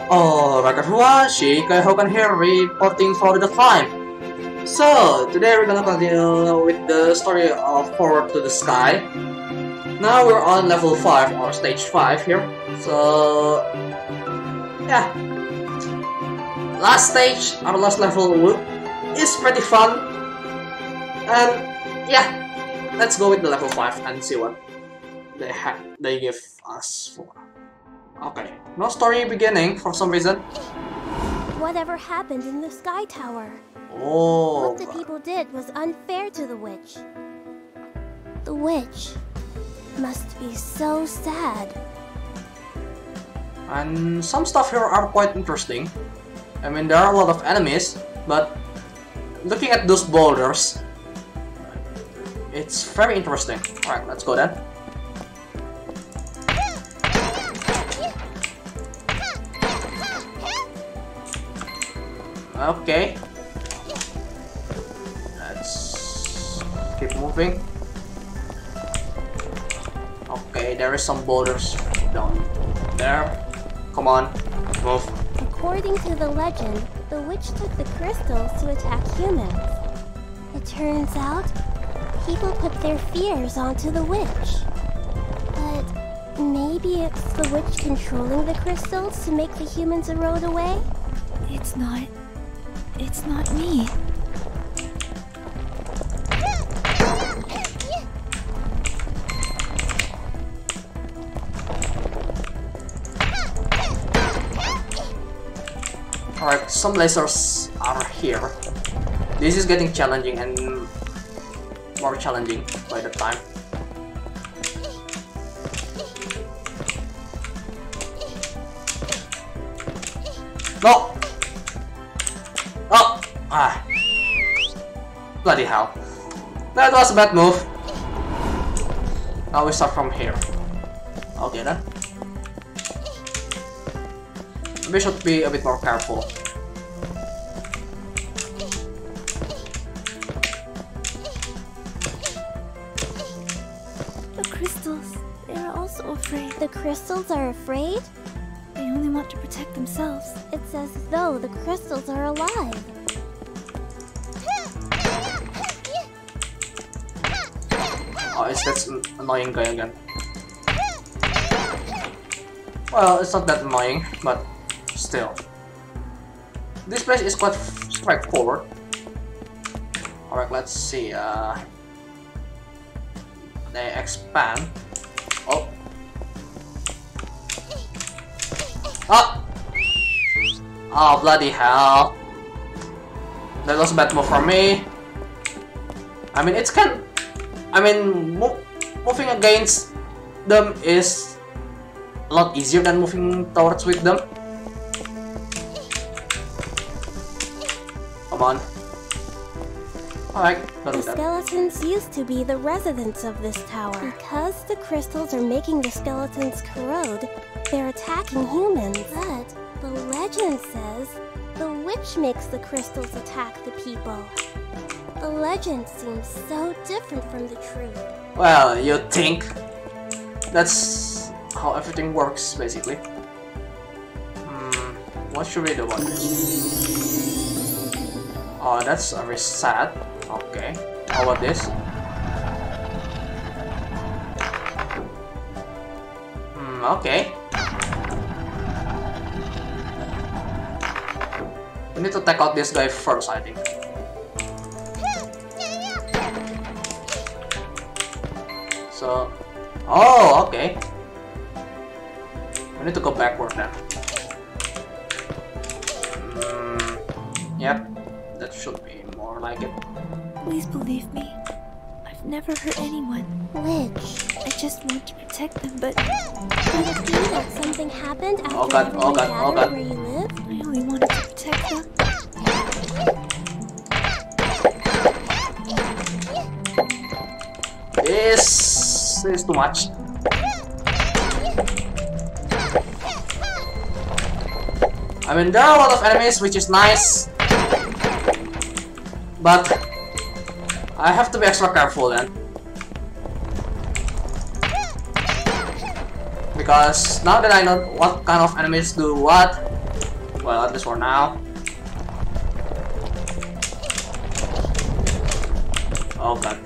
Alright everyone, Shikai Hogan here reporting for the climb. So, today we're gonna continue with the story of Forward to the Sky. Now we're on level 5 or stage 5 here. So, yeah. Last stage, our last level is pretty fun. And yeah, let's go with the level 5 and see what they give us for. Okay, no story beginning for some reason. Whatever happened in the Sky Tower? Oh. What the people did was unfair to the witch. The witch must be so sad. And some stuff here are quite interesting. I mean, there are a lot of enemies, but looking at those boulders, it's very interesting. Alright, let's go then. Okay, let's keep moving. Okay, there is some boulders down there. Come on, move. According to the legend, the witch took the crystals to attack humans. It turns out, people put their fears onto the witch. But maybe it's the witch controlling the crystals to make the humans erode away? It's not me. Alright, some lasers are here. This is getting challenging and more challenging by the time. No! Oh! Ah! Bloody hell. That was a bad move. Now we start from here. Okay then. We should be a bit more careful. The crystals, they're also afraid. The crystals are afraid? They only want to protect themselves. It's as though the crystals are alive. Oh, it's that annoying guy again. Well, it's not that annoying, but still. This place is quite straightforward. Alright, let's see. They expand. Oh. Ah! Oh, bloody hell. That was a bad move for me. I mean, it's kind. I mean, moving against them is a lot easier than moving towards with them. Come on. Alright, The skeletons used to be the residents of this tower. Because the crystals are making the skeletons corrode, they're attacking humans. But the legend says the witch makes the crystals attack the people. The legend seems so different from the truth. Well, you think? That's how everything works, basically. What should we do about this? Oh, that's very sad. Okay, how about this? Okay. We need to take out this guy first, I think. So, oh, okay. We need to go backward then. Yep, that should be more like it. Please believe me. I've never hurt anyone. Witch. I just want to protect them, but Could it be that something happened after Oh god, everyone oh god, oh gathered god. where you live? I only wanted to protect them. This is too much. I mean, there are a lot of enemies, which is nice, but I have to be extra careful then. Because now that I know what kind of enemies do what, Well, at least for now. Oh god.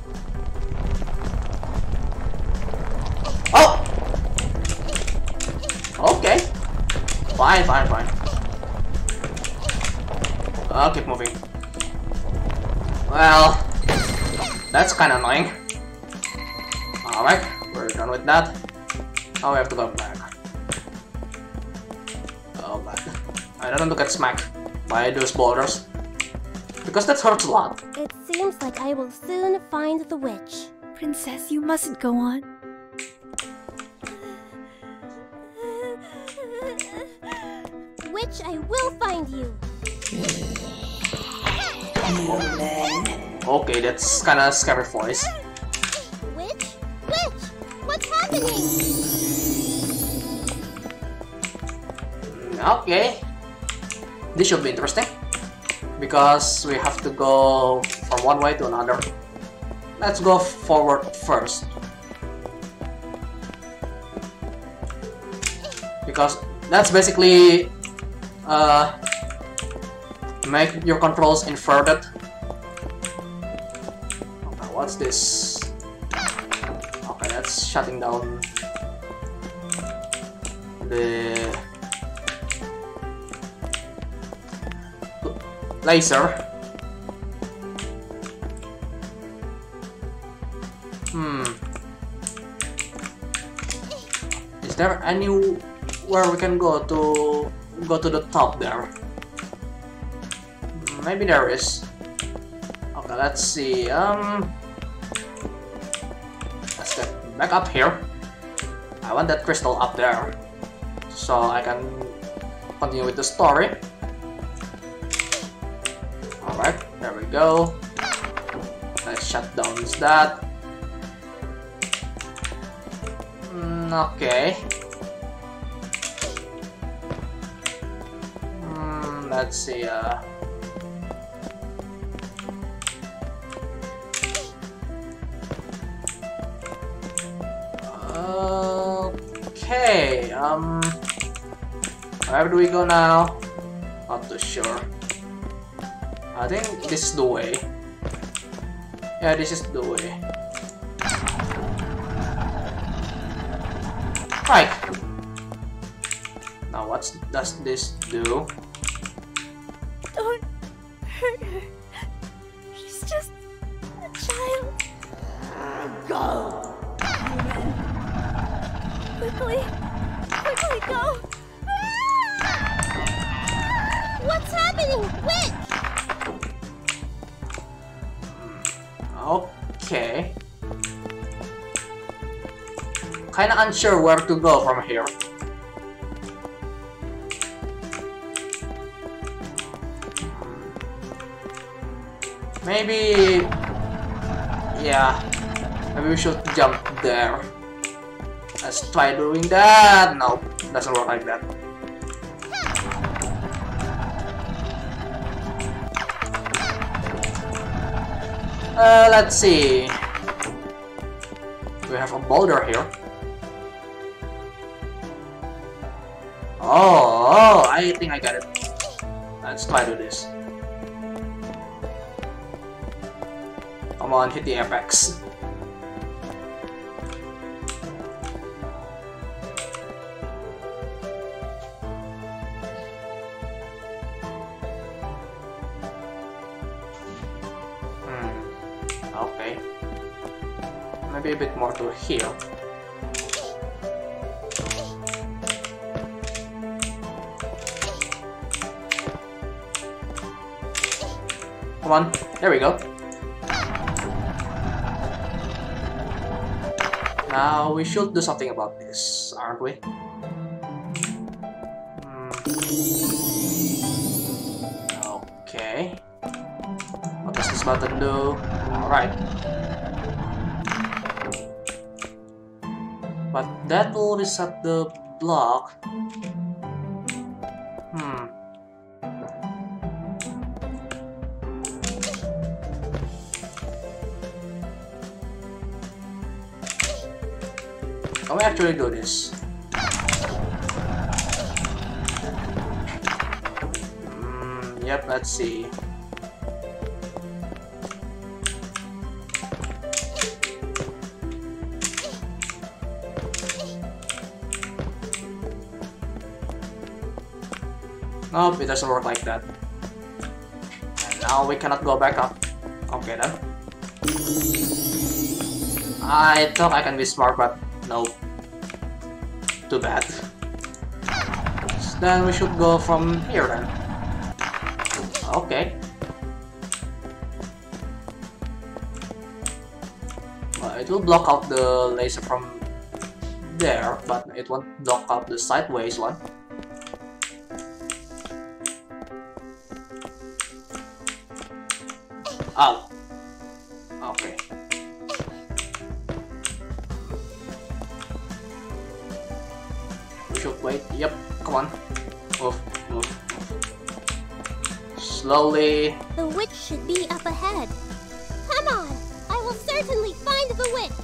Oh! Okay. Fine. I'll keep moving. Well, that's kind of annoying. Alright, we're done with that. Now we have to go back. Oh god. I don't want to get smacked by those boulders, because that hurts a lot. It seems like I will soon find the witch. Princess, you mustn't go on. Witch, I will find you. Okay, that's kind of scary voice. Witch? Witch! What's happening? Okay. This should be interesting, because we have to go from one way to another. Let's go forward first, because that's basically make your controls inverted. Okay, what's this? Okay, that's shutting down the laser. Is there anywhere we can go to the top there? Maybe there is. Okay, let's see. Let's get back up here. I want that crystal up there, so I can continue with the story. Alright, there we go. Let's shut down that. Okay. Let's see. Okay. Where do we go now? Not too sure. I think this is the way. Yeah, this is the way. Right. Now what does this do? Don't hurt her. She's just a child. Go! Quickly go! What's happening? Witch! Okay. Kinda unsure where to go from here. Maybe... yeah. Maybe we should jump there. Let's try doing that. No, doesn't work like that. Let's see. We have a boulder here. Oh, I think I got it. Let's try to do this. Come on, hit the apex. Okay. Maybe a bit more to here. Come on, there we go. Now we should do something about this, aren't we? Okay. What does this button do? Alright. But that will reset the block. Can we actually do this? Yep, let's see. Nope, it doesn't work like that. And now we cannot go back up. Okay then. I thought I can be smart, but nope. Too bad. So then we should go from here then. Okay. Well, it will block out the laser from there, but it won't block out the sideways one. Oh. Okay. We should wait. Yep. Come on. Move. Move. Slowly. The witch should be up ahead. Come on! I will certainly find the witch!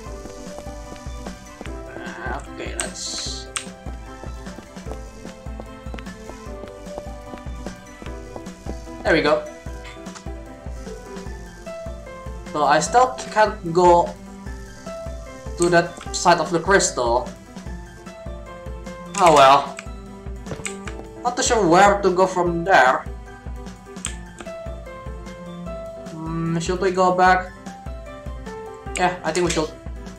Okay, let's... There we go. So I still can't go to that side of the crystal. Oh well. Not too sure where to go from there. Should we go back? Yeah, I think we should.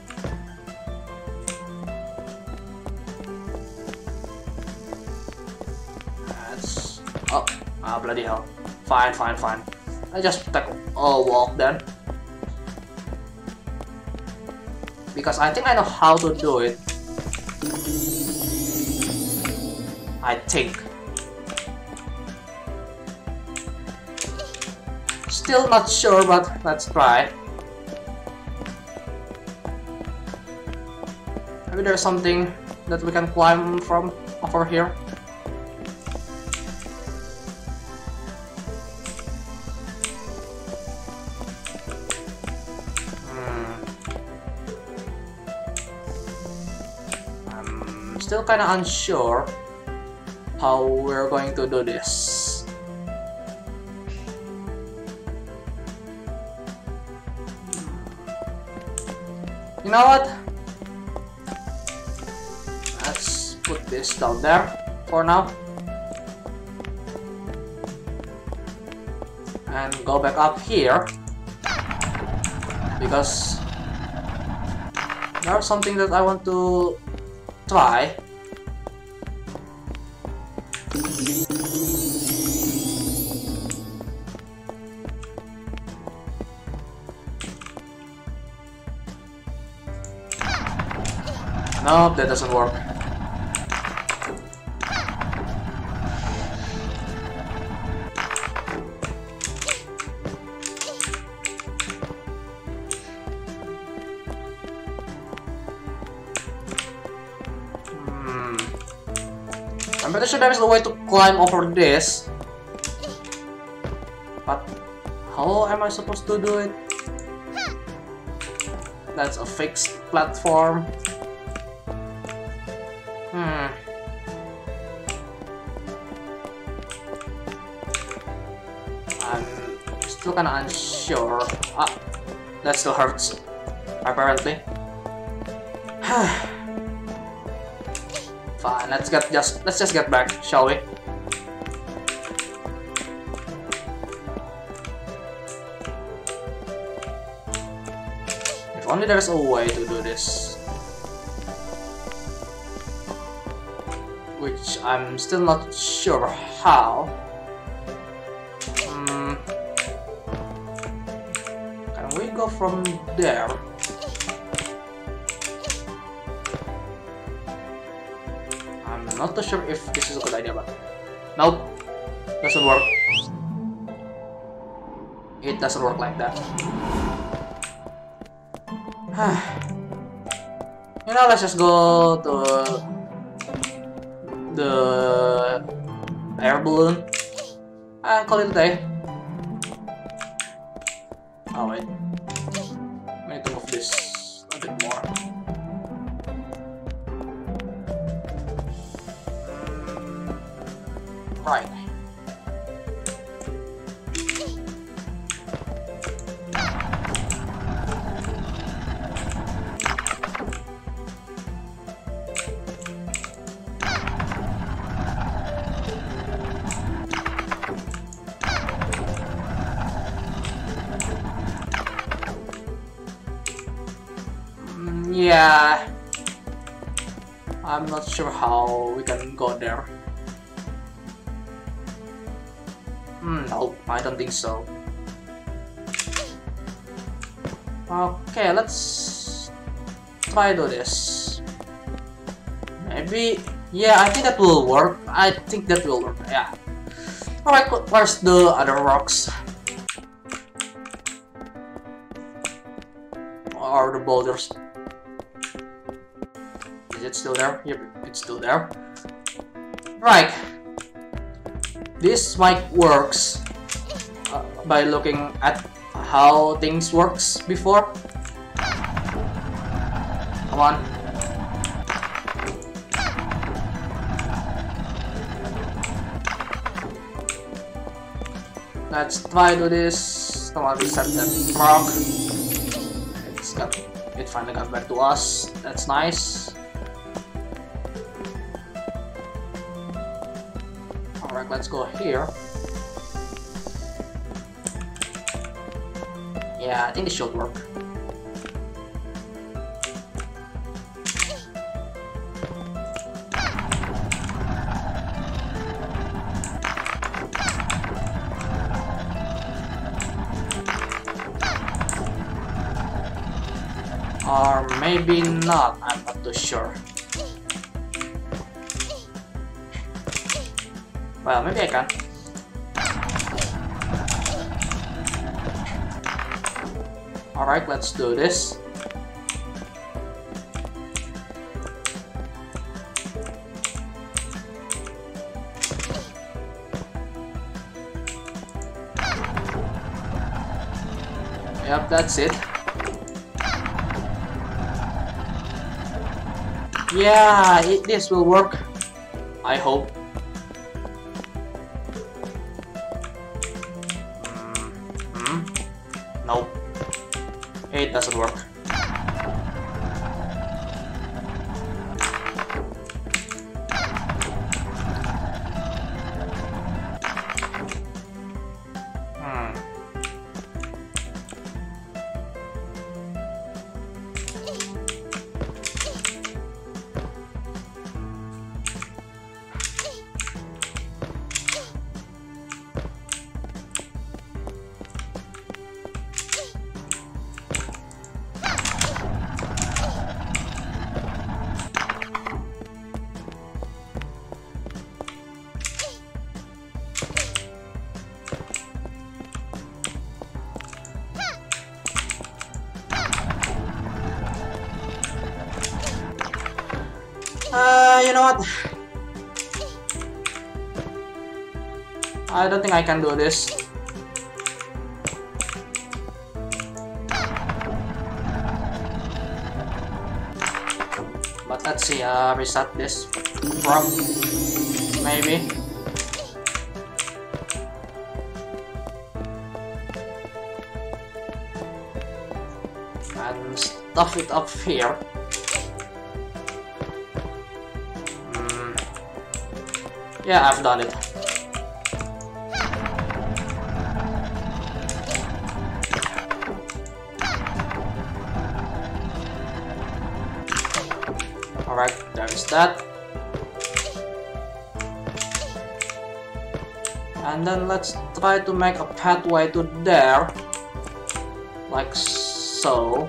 That's... Oh, bloody hell. Fine, fine, fine. I just take a walk then. Because I think I know how to do it. I think. Still not sure, but let's try. Maybe there's something that we can climb from over here. I'm still kinda unsure how we're going to do this. You know what? Let's put this down there for now. And go back up here. Because there's something that I want to try. Nope, that doesn't work. I'm pretty sure there is a way to climb over this. But how am I supposed to do it? That's a fixed platform. I'm still kinda unsure. That still hurts, apparently. Fine, let's just get back, shall we? If only there's a way to do this. Which I'm still not sure how. Can we go from there? I'm not too sure if this is a good idea, but nope, doesn't work. It doesn't work like that. You know, let's just go to the air balloon and call it a day. Oh wait, we need to move this a bit more. Right. yeah, I'm not sure how we can go there. No, I don't think so. Okay, let's try do this. Maybe, yeah, I think that will work. I think that will work, yeah. Alright, where's the other rocks? Or the boulders? Is it still there? Yep, it's still there. Right. This mic works by looking at how things works before. Come on. Let's try to do this. Come on, reset that rock. It finally got back to us. That's nice. Alright, let's go here. Yeah, I think this should work. Or maybe not, I'm not too sure. Well, maybe I can. Alright, let's do this. Yep, that's it. Yeah, this will work. I hope. Nope. It doesn't work. You know what? I don't think I can do this. But let's see, reset this. Maybe. And stuff it up here. Yeah, I've done it. Alright, there is that. And then let's try to make a pathway to there. Like so.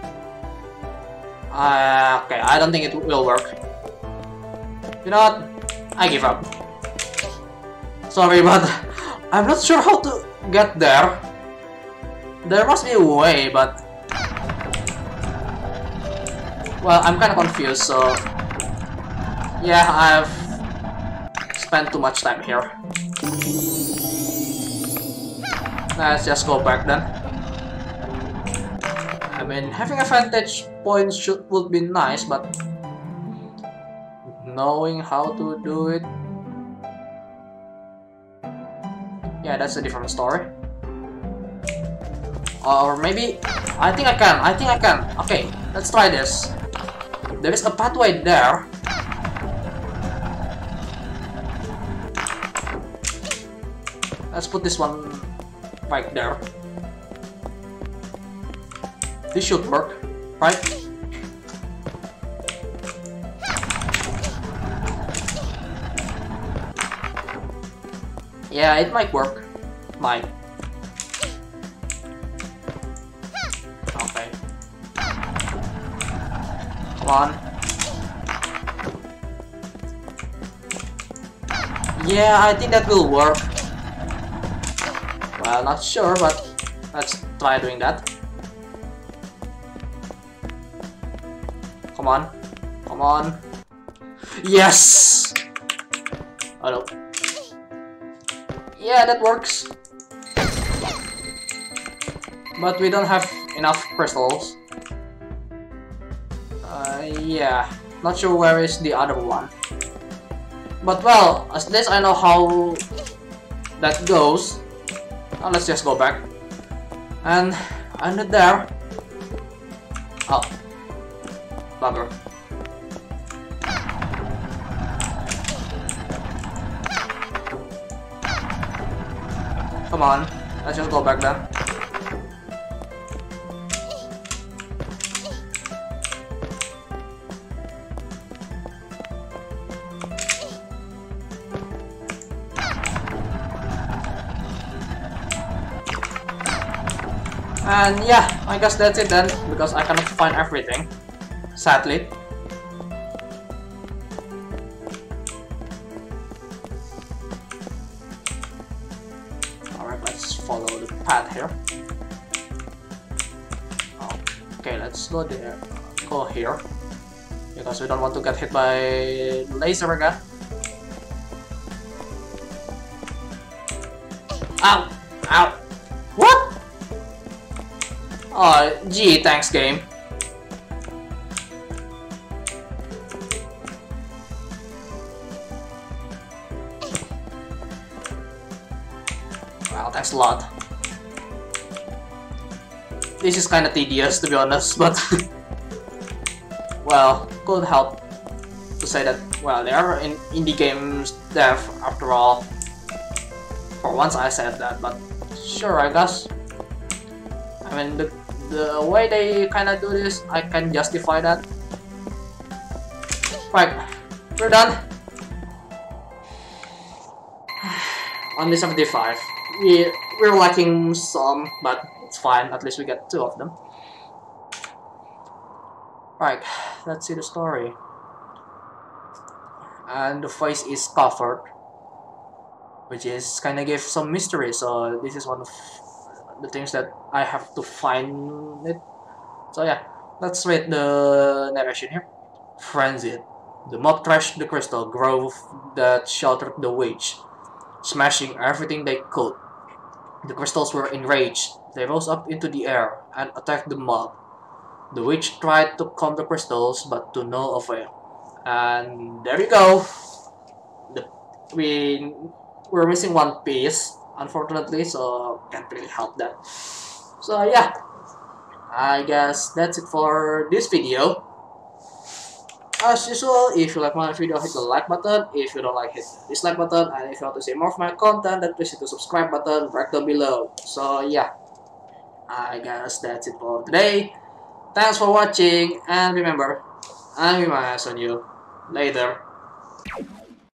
Okay, I don't think it will work. You know what? I give up. Sorry, but I'm not sure how to get there. There must be a way, but... Well, I'm kinda confused, so... Yeah, I've spent too much time here. Let's just go back then. I mean, having a vantage point would be nice, but... knowing how to do it... Yeah, that's a different story. Or maybe... I think I can. Okay, let's try this. There is a pathway there. Let's put this one right there. This should work, right? Yeah, it might work. Might. Okay. Come on. Yeah, I think that will work. Well, not sure, but let's try doing that. Come on. Come on. Yes! Oh no. Yeah, that works. But we don't have enough crystals. Yeah. Not sure where is the other one. But well, at least I know how that goes. Now let's just go back. And under there. Oh. Bugger. Come on, let's just go back then. And yeah, I guess that's it then, because I cannot find everything, sadly. Alright, let's follow the path here. Okay, let's go there. Go here. Because we don't want to get hit by laser again. Ow! Ow! What? Oh, gee, thanks game. Well, thanks a lot. This is kinda tedious, to be honest, but well, couldn't help to say that, well, they are in indie games dev after all. For once I said that, but sure, I guess. I mean, the way they kinda do this, I can justify that. Right, we're done. Only 75. We're lacking some, but it's fine, at least we get 2 of them. Right, let's see the story. And the face is covered, which is kinda gives some mystery, so this is one of the things that I have to find it. So yeah, let's read the narration here. Frenzied, the mob trashed the crystal grove that sheltered the witch, smashing everything they could. The crystals were enraged. They rose up into the air and attacked the mob. The witch tried to calm the crystals, but to no avail. And there you go. We're missing one piece, unfortunately, so can't really help that. So yeah, I guess that's it for this video. As usual, if you like my video, hit the like button. If you don't like, hit the dislike button. And if you want to see more of my content, then please hit the subscribe button right down below. So yeah, I guess that's it for today. Thanks for watching, and remember, I'm my eyes on you. Later.